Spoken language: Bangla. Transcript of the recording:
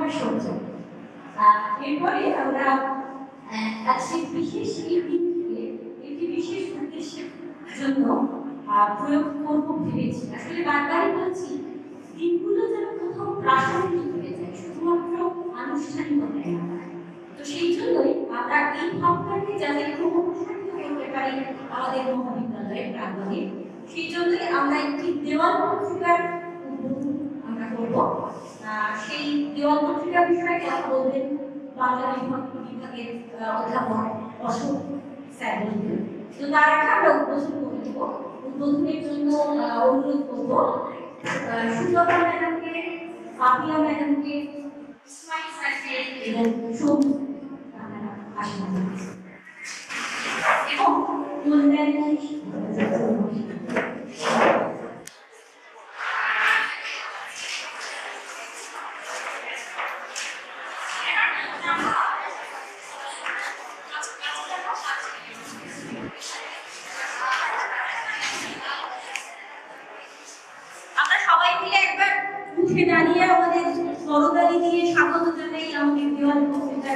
সহ্য। এরপরে আমরা আজকে বিশেষ এই দিনটিকে একটি বিশেষ উদ্দেশ্যের জন্য প্রয়োগ করব ভেবেছি। আসলে বারবারই বলছি, দিনগুলো যেন কোথাও প্রাসঙ্গিক হয়ে যায়, শুধুমাত্র আনুষ্ঠানিকতায় না। তো সেই জন্যই আমরা এই ভাবনাকে যাতে খুব অনুসৃত করতে পারি আমাদের মহাবিদ্যালয়ের প্রাঙ্গণে, সেই জন্যই আমরা একটি দেওয়াল পত্রিকার উদ্বোধন আমরা করব। সেই দেওয়াল পত্রিকা বিষয়ে কথা বলবেন বাংলা বিভাগের অধ্যাপক অশোক স্যার বলবেন। তো তার আগে আমরা উদ্বোধন করে দেব। উদ্বোধনের জন্য অনুরোধ করব সুতপা ম্যাডামকে, পাপিয়া ম্যাডামকে, ইসমাইল স্যারকে এবং সৌম্য এবং উঠে দাঁড়িয়ে আমাদের করতালি দিয়ে স্বাগত জানাই আমাদের দেওয়াল পত্রিকার